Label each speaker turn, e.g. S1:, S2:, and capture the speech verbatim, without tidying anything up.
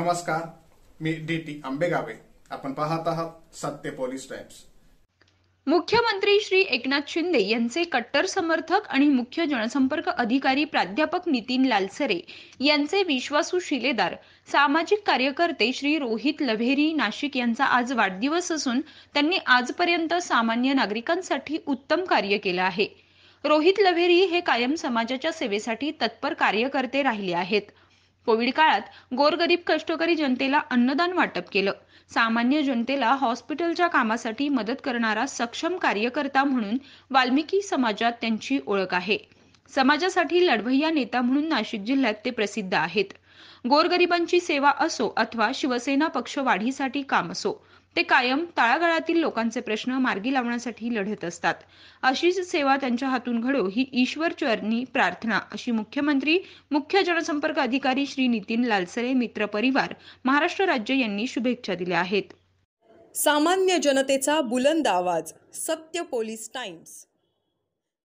S1: नमस्कार, मी D T आंबेगावे. आपण पाहत आहात सत्य पोलीस टाइम्स.
S2: मुख्यमंत्री श्री एकनाथ शिंदे यांचे कट्टर समर्थक आणि मुख्य जनसंपर्क अधिकारी प्राध्यापक नितीन लालसरे यांचे विश्वासू शिलेदार सामाजिक कार्यकर्ते श्री रोहित लव्हेरी नाशिक यांचा आज वाढदिवस असून त्यांनी आजपर्यंत सामान्य नागरिकांसाठी उत्तम कार्य केले आहे. रोहित लव्हेरी हे कायम समाजाच्या सेवेसाठी तत्पर कार्यकर्ते राहिले आहेत. कोविड काळात गोरगरीब कष्टकरी जनतेला अन्नदान वाटप केलं. सामान्य जनतेला हॉस्पिटलच्या कामासाठी मदत करणारा सक्षम कार्यकर्ता म्हणून वाल्मिकी समाजात त्यांची ओळख आहे. समाजासाठी लढवय्या नेता म्हणून नाशिक जिल्ह्यात ते प्रसिद्ध आहेत. गोरगरिबांची सेवा असो अथवा शिवसेना पक्ष वाढीसाठी काम असो, ते कायम तळागाळातील लोकांचे प्रश्न मार्गी लावण्यासाठी लढत असतात. अशीच सेवा त्यांच्या हातून घडो ही ईश्वर चरणी प्रार्थना, अशी मुख्यमंत्री मुख्य जनसंपर्क अधिकारी श्री नितीन लालसरे मित्र परिवार महाराष्ट्र राज्य यांनी शुभेच्छा दिल्या आहेत.
S3: सामान्य जनतेचा बुलंद आवाज, सत्य पोलीस टाइम्स.